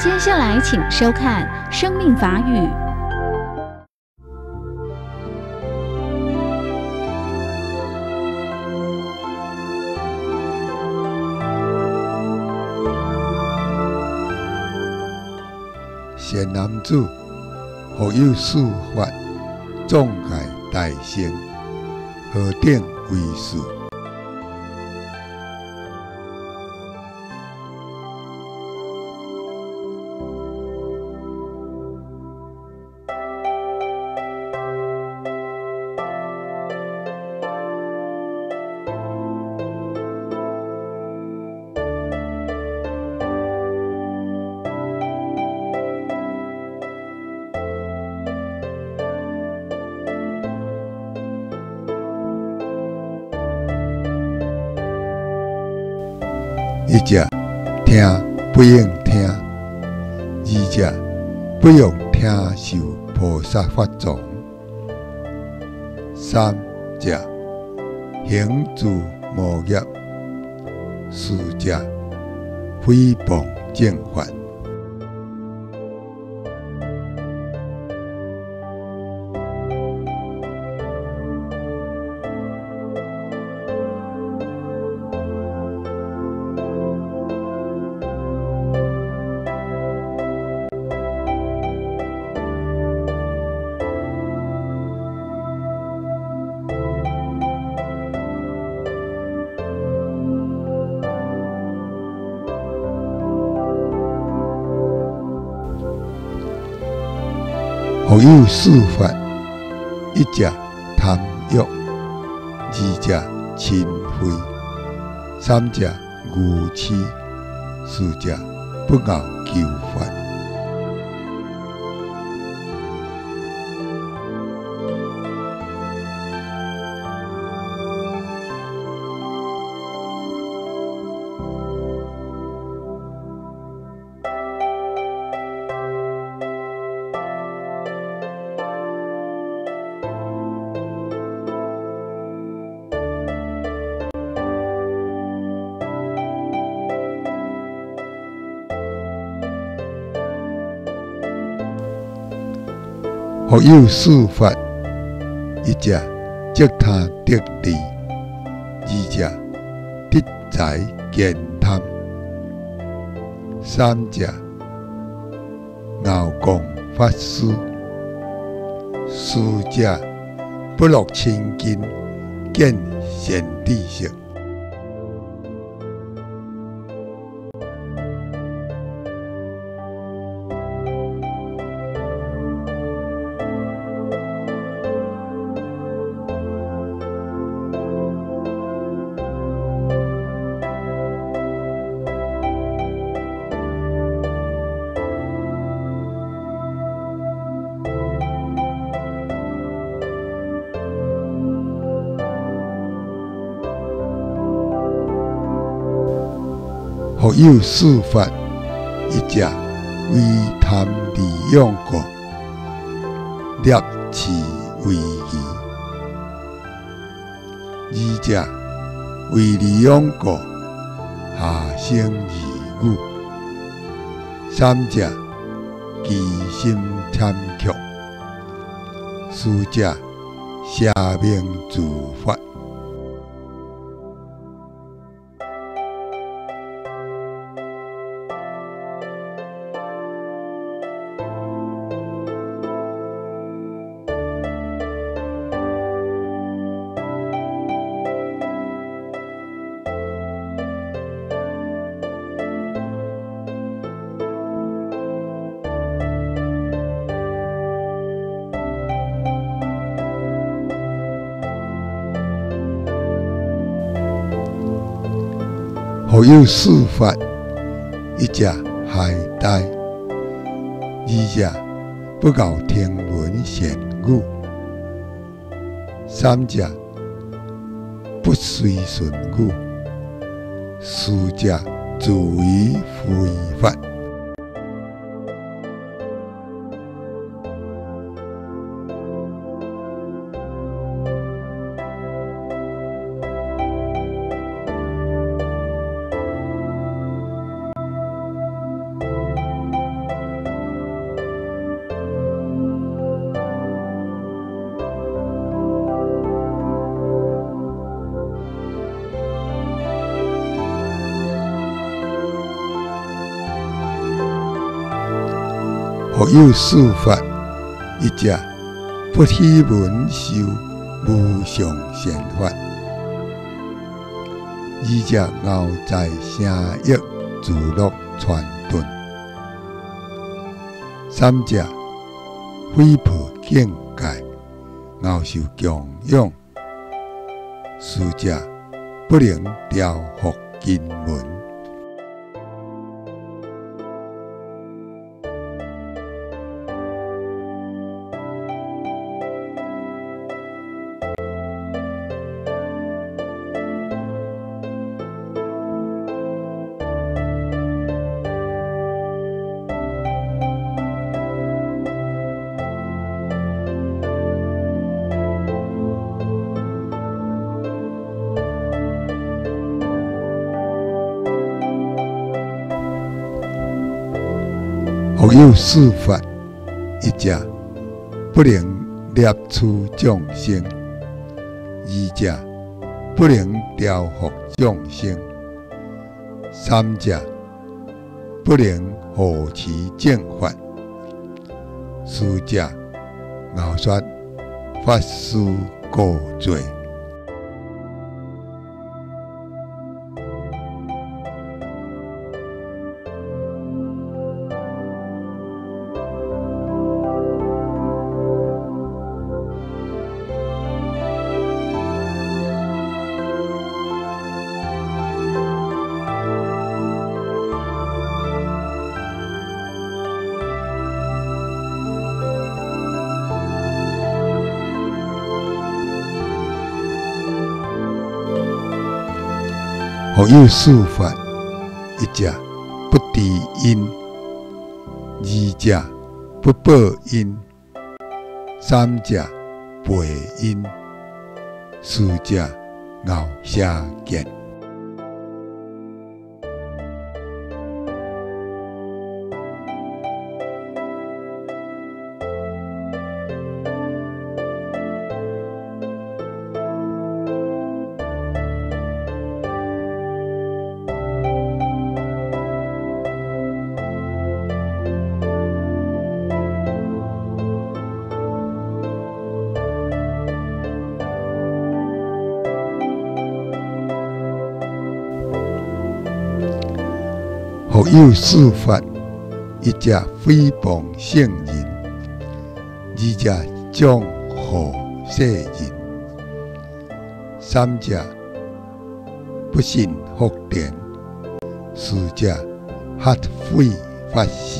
接下来，请收看《生命法语》。 善男子，何有事法，障碍大成，何等为事？一者听不应听，二者不用听受菩萨法藏，三者行自无业，四者诽谤正法。何有事法？一者贪欲，二者嗔恚，三者愚痴，四者不傲求法。何有事法？一者责他得利，二者得财见贪，三者傲讲法师，四者不落千金见贤知识。何有事法？一者为贪利养过，猎取为义；二者为利养过，下生义语；三者疑心参曲；四者舍命自发。何有事法？一者懈怠，二者不傲听闻善语，三者不随顺语，四者自为非法。 复有四法：一者不希闻受无上善法；二者熬在声乐自乐传顿；三者毁破境界，熬受供养；四者不能调伏经文。复有四法：一者不能摄取众生；二者不能调伏众生；三者不能护持正法；四者熬说法师过罪。复有四法：一者不知因；二者不报因；三者背因；四者熬邪见。复有四法：一者诽谤圣人；二者障害世人；三者不信福田；四者ฮ็毁法师。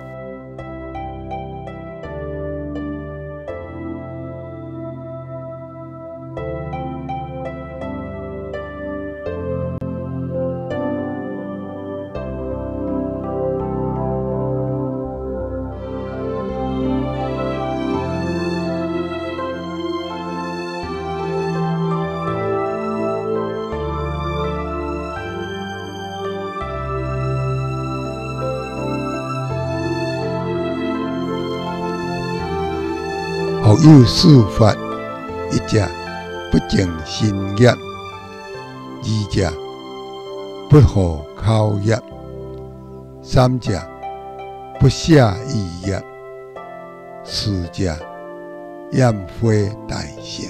复有四法：一者不正身业；二者不护口业；三者不舍意业；四者厌非大乘。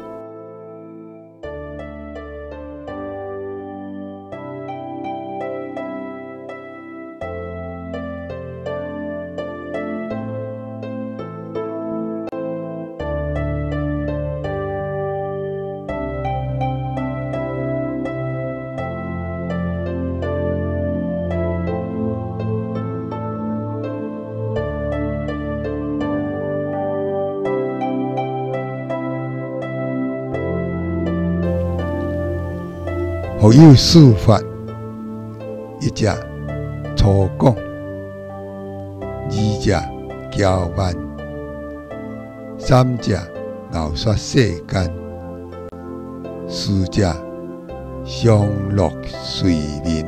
复有四法：一者粗讲；二者骄慢；三者熬说世间；四者享乐随民。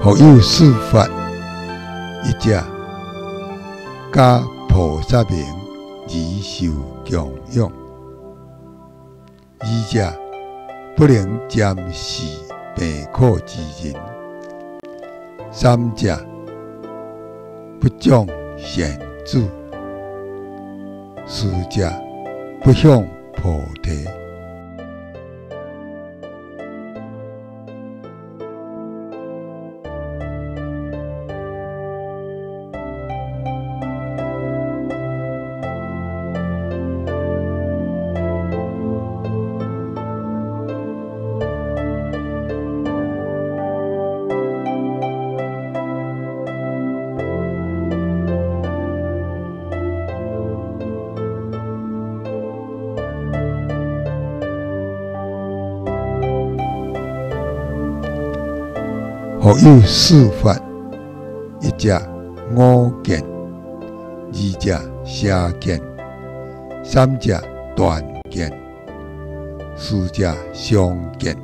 互有四法：一者假菩萨名而受供养；二者不能暂视病苦之人；三者不种善子；四者不向菩提。互有四法：一者五见；二者邪见；三者断见；四者相见。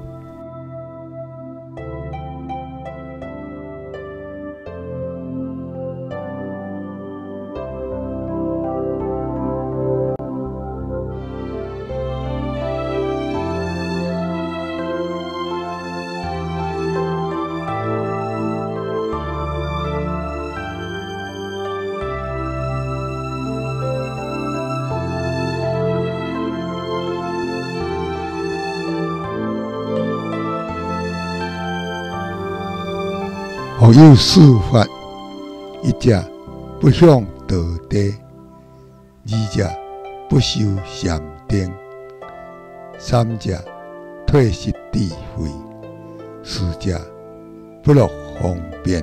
互有四法：一者不向道地；二者不修禅定；三者退失智慧；四者不落方便。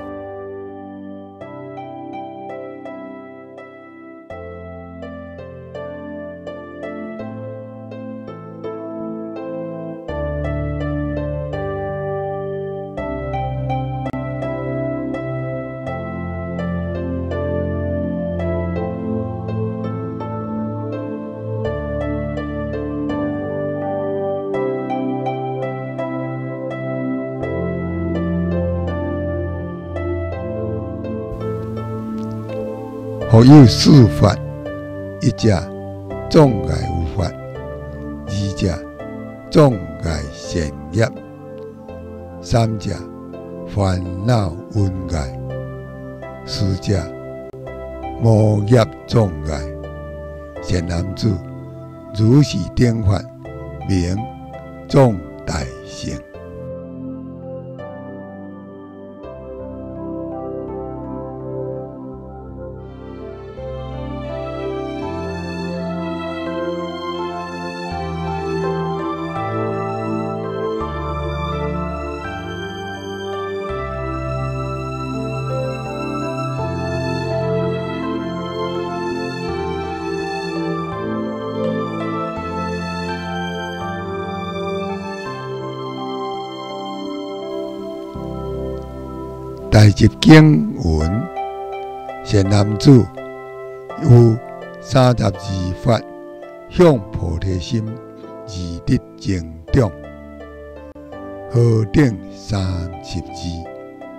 互有四法：一者障碍有法；二者障碍善业；三者烦恼冤爱；四者无业障碍。善男子，如是等法，名众大乘。大集经文：善男子，有32法，向菩提心而得成长。何等32？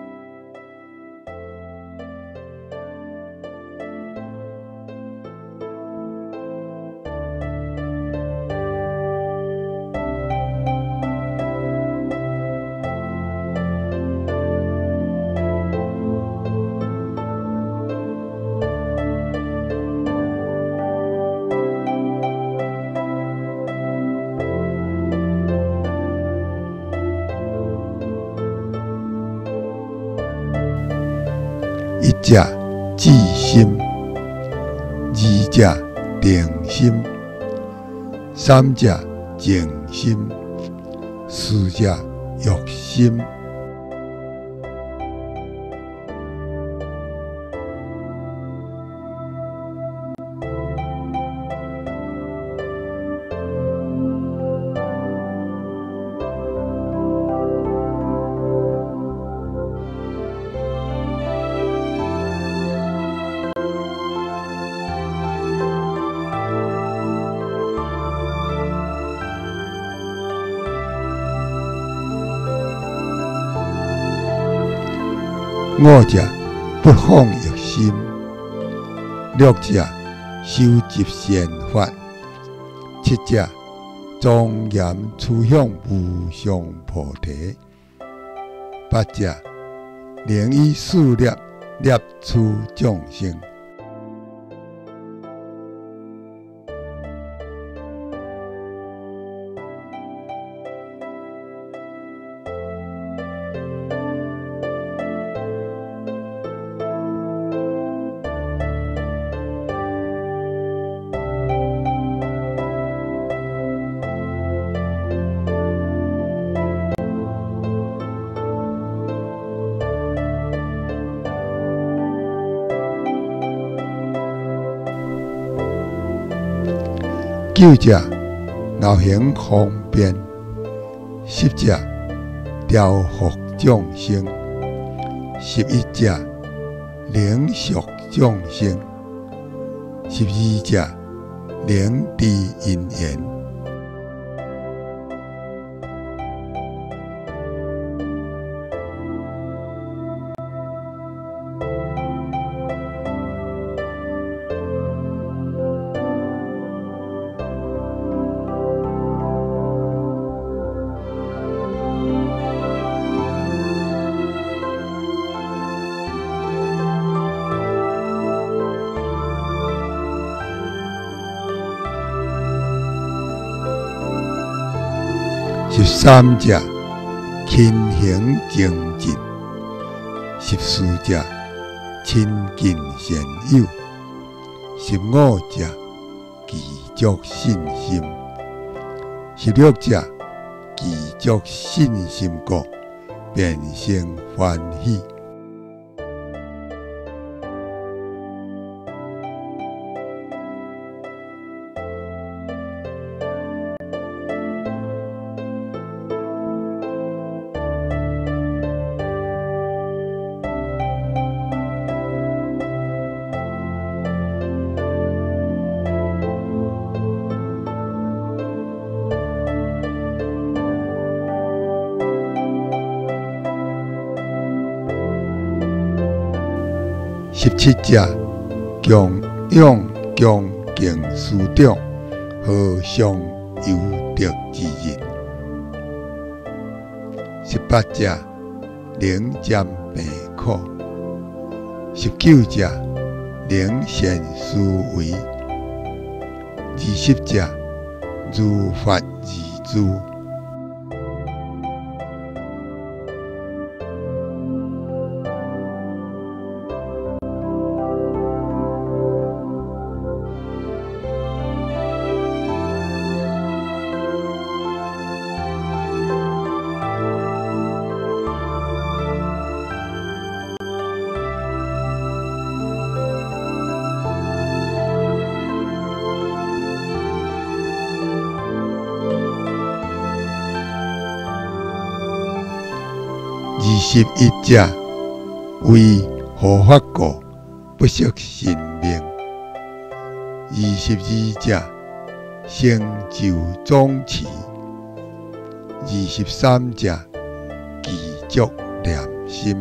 一者智心，二者定心，三者静心，四者欲心。 5者不放逸心，6者修集善法，7者庄严趋向无上菩提，8者能以事业摄取众生。9者乐行方便，10者调伏众生，11者能属众生，12者能知因缘。13者勤行精进，14者亲近善友，15者具足信心，16者具足信心故，便生欢喜。17者强勇恭敬师长，何尚有德之人；18者能占病苦；19者能善思维；20者如法如珠。21者为护法故不惜性命；22者成就总持；23者具足念心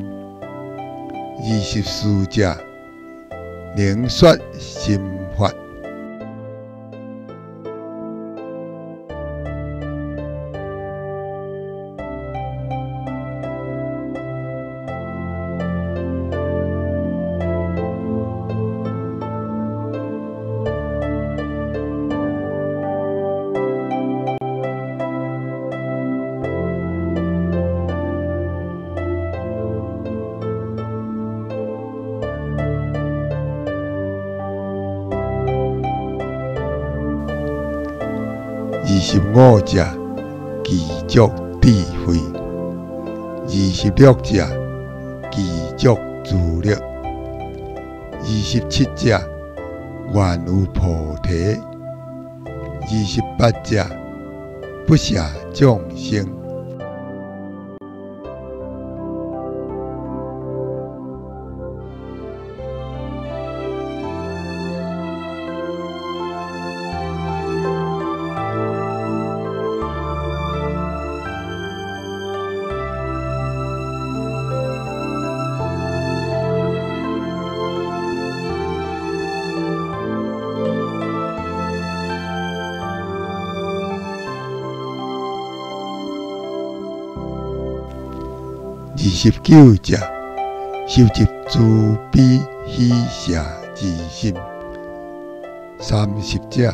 ；24者能说心法。25者具足智慧；26者具足自力；27者愿有菩提；28者不舍众生。 29者，收集慈悲喜舍之心；30者，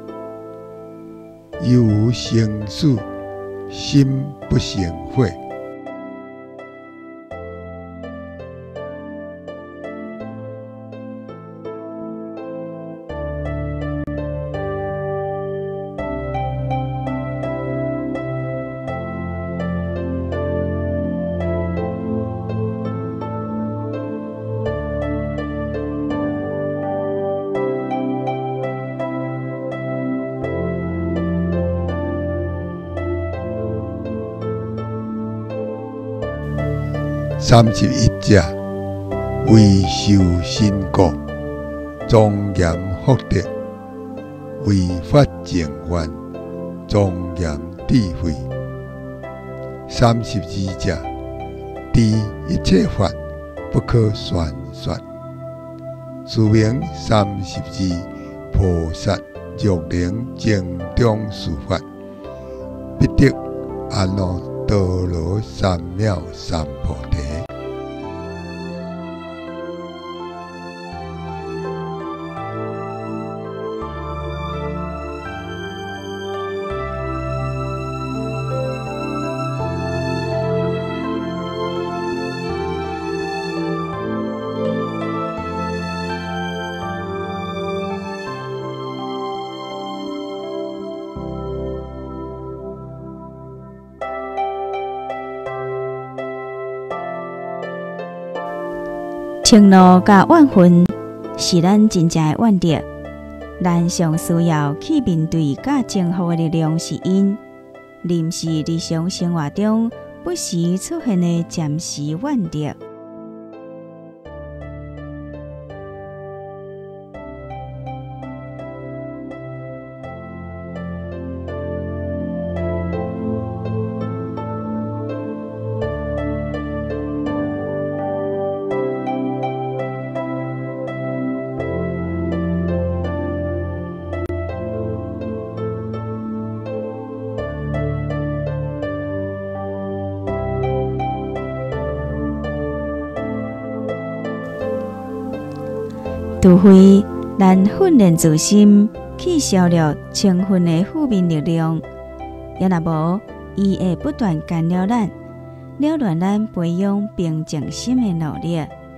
犹如生死，心不成火。31者，为受身故，庄严福德；为发净愿，庄严智慧。32者，知一切法不可宣说，是名32菩萨若能精中事法，必得阿耨多罗三藐三菩提。 嗔怒甲怨恨是咱真正的怨敌，咱上需要去面对甲征服的力量是因，临时日常生活中不时出现的暂时怨敌。除非咱训练自心去消灭嗔恨的负面力量，也若无，伊会不断干扰咱，扰乱咱培养平静心的努力。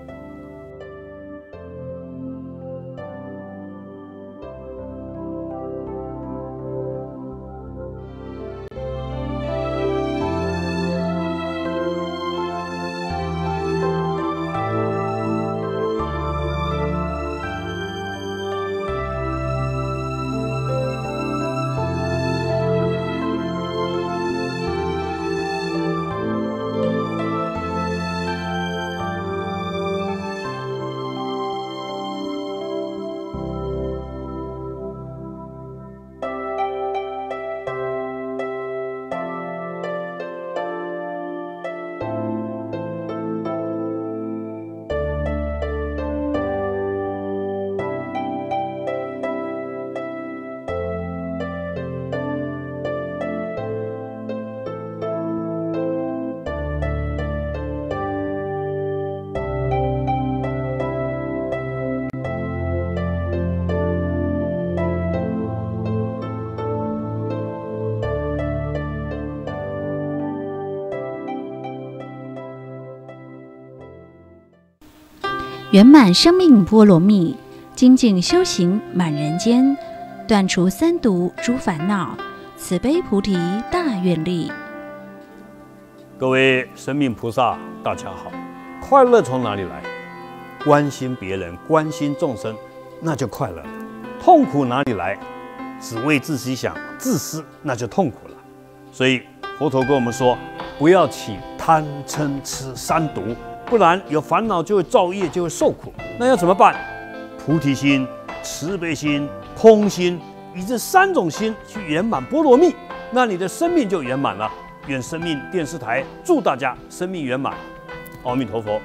圆满生命波罗蜜，精进修行满人间，断除三毒诸烦恼，慈悲菩提大愿力。 各位生命菩萨，大家好。快乐从哪里来？关心别人，关心众生，那就快乐了。痛苦哪里来？只为自己想，自私，那就痛苦了。所以佛陀跟我们说，不要起贪嗔痴三毒，不然有烦恼就会造业，就会受苦。那要怎么办？菩提心、慈悲心、空心，以这三种心去圆满波罗蜜，那你的生命就圆满了。愿生命电视台祝大家生命圆满，阿弥陀佛。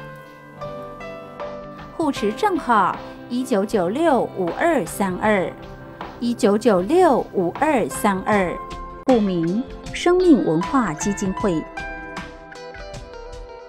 护持账号19965232，19965232，户名生命文化基金会。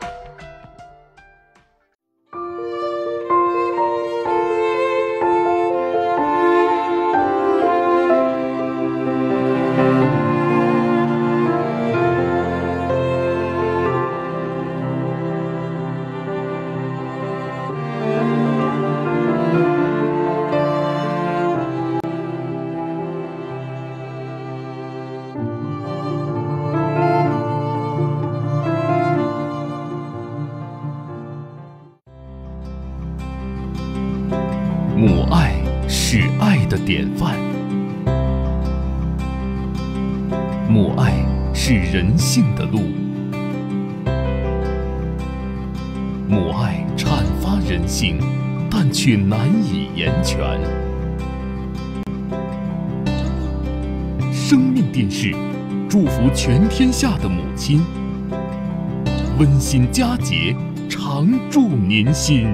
的典范。母爱是人性的路，母爱阐发人性，但却难以言全。生命电视祝福全天下的母亲，温馨佳节常驻您心。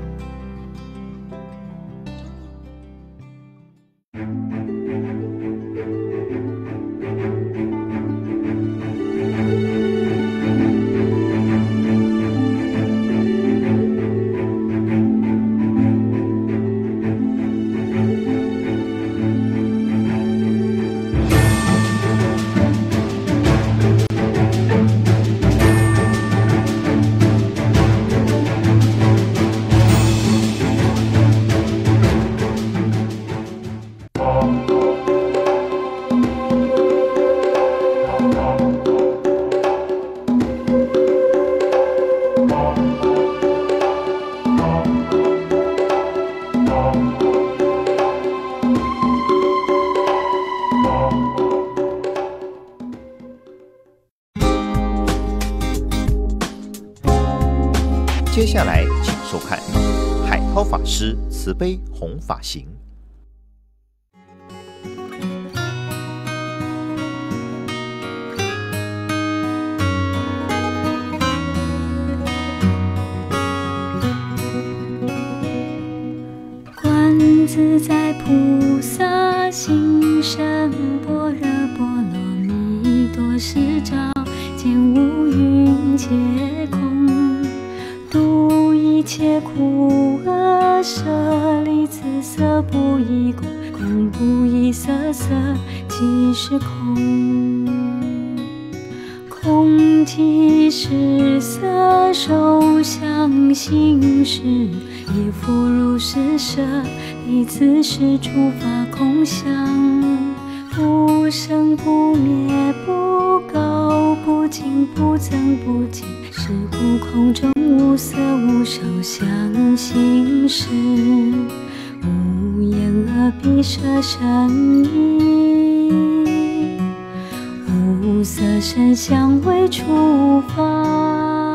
接下来，请收看海涛法师慈悲弘法行。 观自在菩萨行深般若波罗蜜多时照，见五蕴皆空，度一切苦厄，舍利子色不异空，空不异色，色即是空。空即是色，受想行识，亦复如是舍。彼此是诸法空相，不生不灭，不垢不净，不增不减。是故空中无色无受想行识，无眼耳鼻舌身意，无色声香味触法，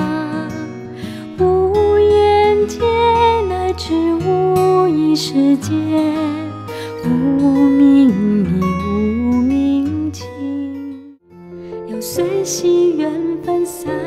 无眼界乃至无意识界，无明亦无明尽，要随喜缘分散。